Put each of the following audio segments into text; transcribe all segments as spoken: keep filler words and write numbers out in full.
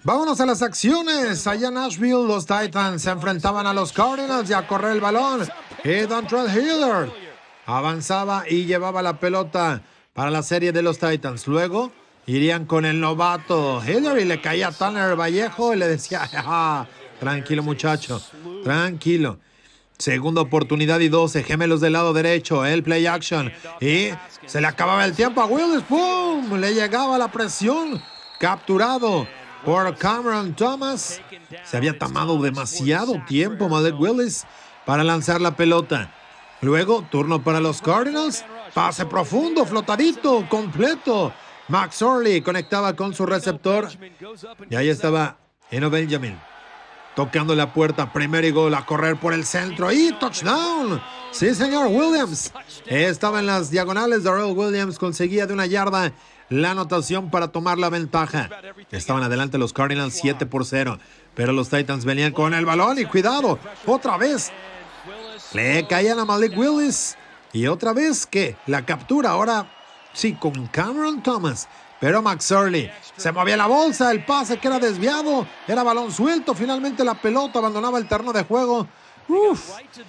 Vámonos a las acciones. Allá en Nashville, los Titans se enfrentaban a los Cardinals y a correr el balón. Y Dontrell Hilliard avanzaba y llevaba la pelota para la serie de los Titans. Luego irían con el novato Hilliard y le caía a Tanner Vallejo y le decía, ah, tranquilo muchacho, tranquilo. Segunda oportunidad y doce, gemelos del lado derecho, el play action. Y se le acababa el tiempo a Willis, ¡pum! Le llegaba la presión, capturado por Cameron Thomas. Se había tomado demasiado tiempo Malik Willis para lanzar la pelota. Luego, turno para los Cardinals. Pase profundo, flotadito, completo. Max Orley conectaba con su receptor. Y ahí estaba Eno Benjamin tocando la puerta. Primer y gol, a correr por el centro. Y touchdown. Sí, señor, Williams. Estaba en las diagonales. Darrell Williams conseguía de una yarda la anotación para tomar la ventaja. Estaban adelante los Cardinals siete por cero. Pero los Titans venían con el balón y cuidado, otra vez le caían a Malik Willis. Y otra vez que la captura, ahora sí, con Cameron Thomas. Pero Max Orley se movía la bolsa, el pase que era desviado, era balón suelto. Finalmente la pelota abandonaba el terreno de juego. Uf.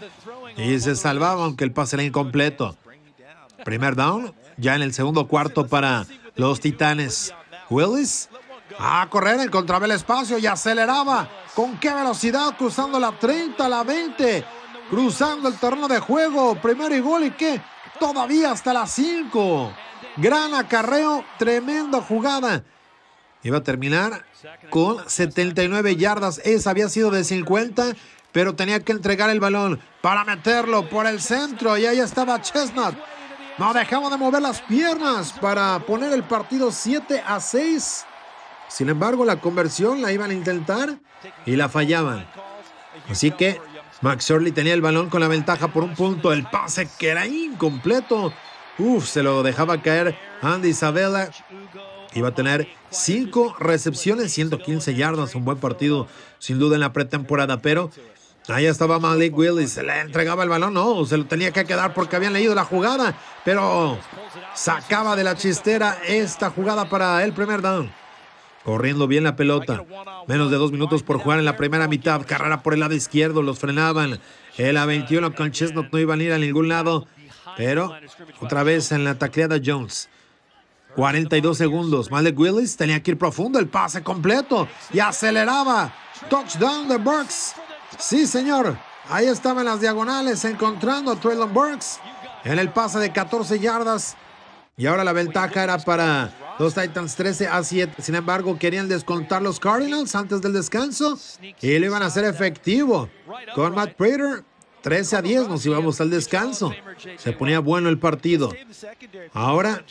Y se salvaba aunque el pase era incompleto. Primer down, ya en el segundo cuarto para los Titanes. Willis a correr, encontraba el espacio y aceleraba. ¿Con qué velocidad? Cruzando la treinta, la veinte. Cruzando el terreno de juego. Primero y gol y qué. Todavía hasta las cinco. Gran acarreo, tremenda jugada. Iba a terminar con setenta y nueve yardas. Esa había sido de cincuenta, pero tenía que entregar el balón para meterlo por el centro. Y ahí estaba Chestnut. No dejaba de mover las piernas para poner el partido siete a seis. Sin embargo, la conversión la iban a intentar y la fallaban. Así que Max Orley tenía el balón con la ventaja por un punto. El pase que era incompleto. Uf, se lo dejaba caer Andy Isabella. Iba a tener cinco recepciones, ciento quince yardas. Un buen partido, sin duda, en la pretemporada. Pero ahí estaba Malik Willis. Se le entregaba el balón. No, se lo tenía que quedar porque habían leído la jugada. Pero sacaba de la chistera esta jugada para el primer down. Corriendo bien la pelota. Menos de dos minutos por jugar en la primera mitad. Carrera por el lado izquierdo. Los frenaban. El A veintiuno con Chestnut no iban a ir a ningún lado. Pero otra vez en la tacleada Jones. cuarenta y dos segundos. Malik Willis tenía que ir profundo. El pase completo. Y aceleraba. Touchdown de Burks. Sí, señor. Ahí estaba en las diagonales encontrando a Treylon Burks en el pase de catorce yardas. Y ahora la ventaja era para los Titans trece a siete. Sin embargo, querían descontar los Cardinals antes del descanso y lo iban a hacer efectivo con Matt Prater. trece a diez, nos íbamos al descanso. Se ponía bueno el partido. Ahora,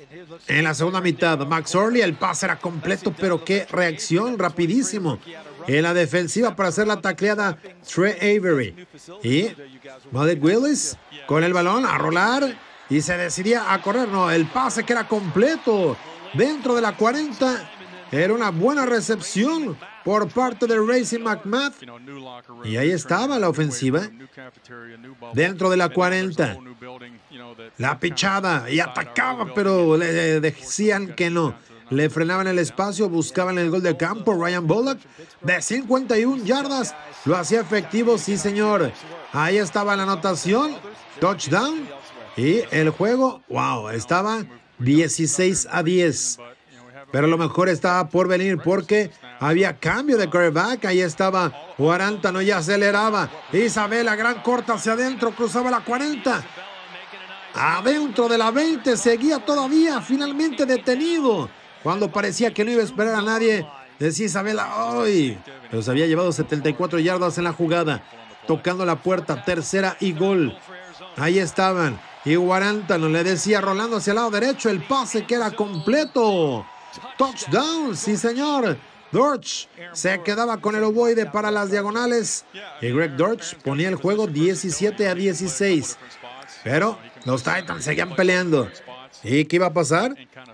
en la segunda mitad, Max Orley, el pase era completo, pero qué reacción, rapidísimo. En la defensiva para hacer la tacleada, Trey Avery. Y Malik Willis con el balón a rolar y se decidía a correr. No, el pase que era completo dentro de la cuarenta. Era una buena recepción por parte de Racing McMath. Y ahí estaba la ofensiva. Dentro de la cuarenta. La pichada. Y atacaba, pero le decían que no. Le frenaban el espacio, buscaban el gol de campo. Ryan Bullock de cincuenta y una yardas. Lo hacía efectivo, sí señor. Ahí estaba la anotación. Touchdown. Y el juego, wow, estaba dieciséis a diez. Pero lo mejor estaba por venir porque había cambio de quarterback. Ahí estaba Guarantano y aceleraba. Isabela, gran corta hacia adentro, cruzaba la cuarenta. Adentro de la veinte, seguía todavía, finalmente detenido. Cuando parecía que no iba a esperar a nadie, decía Isabela, ¡ay! Pero se había llevado setenta y cuatro yardas en la jugada. Tocando la puerta, tercera y gol. Ahí estaban. Y Guarantano le decía, rolando hacia el lado derecho, el pase que era completo. Touchdown, sí señor. Dortch se quedaba con el ovoide para las diagonales y Greg Dortch ponía el juego diecisiete a dieciséis. Pero los Titans seguían peleando. ¿Y qué iba a pasar?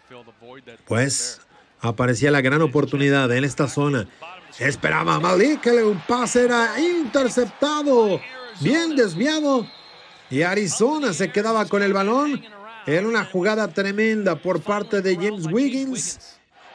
Pues aparecía la gran oportunidad en esta zona. Esperaba Malik, que el pase era interceptado, bien desviado. Y Arizona se quedaba con el balón. Era una jugada tremenda por parte de James Wiggins.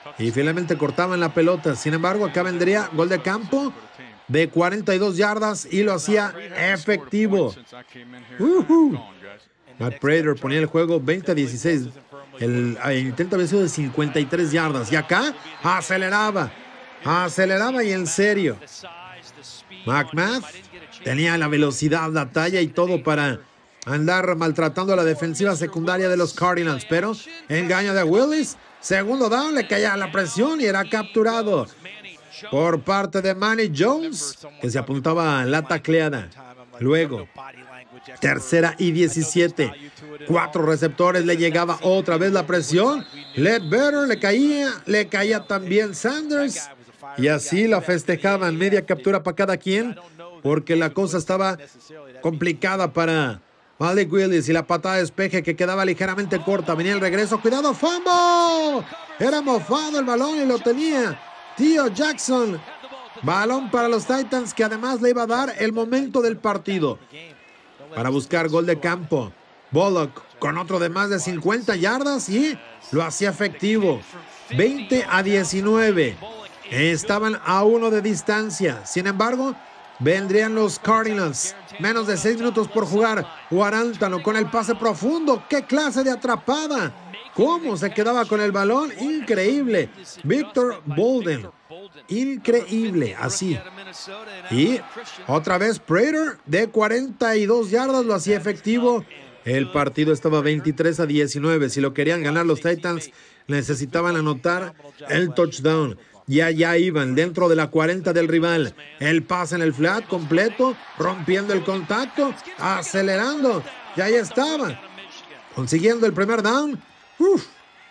y finalmente cortaban la pelota. Sin embargo, acá vendría gol de campo de cuarenta y dos yardas y lo hacía efectivo. Uh-huh. Matt Prater ponía el juego veinte a dieciséis. El, el intento había sido de cincuenta y tres yardas. Y acá aceleraba, aceleraba y en serio. McMath tenía la velocidad, la talla y todo para andar maltratando a la defensiva secundaria de los Cardinals. Pero engaño de Willis. Segundo down, le caía la presión y era capturado por parte de Manny Jones, que se apuntaba a la tacleada. Luego, tercera y diecisiete. Cuatro receptores, le llegaba otra vez la presión. Ledbetter le caía, le caía también Sanders. Y así la festejaban, media captura para cada quien, porque la cosa estaba complicada para Malik Willis y la patada de despeje que quedaba ligeramente corta. Venía el regreso, cuidado, fumble. Era mofado el balón y lo tenía Theo Jackson. Balón para los Titans que además le iba a dar el momento del partido para buscar gol de campo. Bullock con otro de más de cincuenta yardas y lo hacía efectivo. veinte a diecinueve. Estaban a uno de distancia. Sin embargo, vendrían los Cardinals. Menos de seis minutos por jugar. Guarántano con el pase profundo. ¡Qué clase de atrapada! ¿Cómo se quedaba con el balón? Increíble. Victor Bolden. Increíble, así. Y otra vez Prater de cuarenta y dos yardas lo hacía efectivo. El partido estaba veintitrés a diecinueve. Si lo querían ganar los Titans, necesitaban anotar el touchdown. Y allá iban, dentro de la cuarenta del rival. El pase en el flat completo, rompiendo el contacto, acelerando. Y ahí estaba, consiguiendo el primer down. Uf.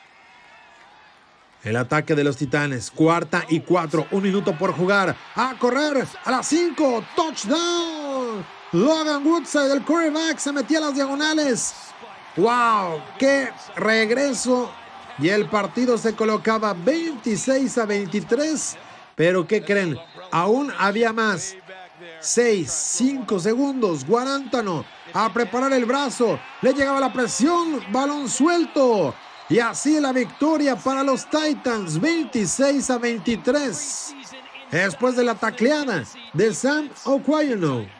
El ataque de los Titanes, cuarta y cuatro, un minuto por jugar. A correr, a las cinco, touchdown. Logan Woodside, el quarterback, se metía a las diagonales. ¡Wow! ¡Qué regreso! Y el partido se colocaba veintiséis a veintitrés. Pero ¿qué creen? Aún había más. seis, cinco segundos. Guarántano a preparar el brazo. Le llegaba la presión. Balón suelto. Y así la victoria para los Titans. veintiséis a veintitrés. Después de la tacleada de Sam Okwuegbunam.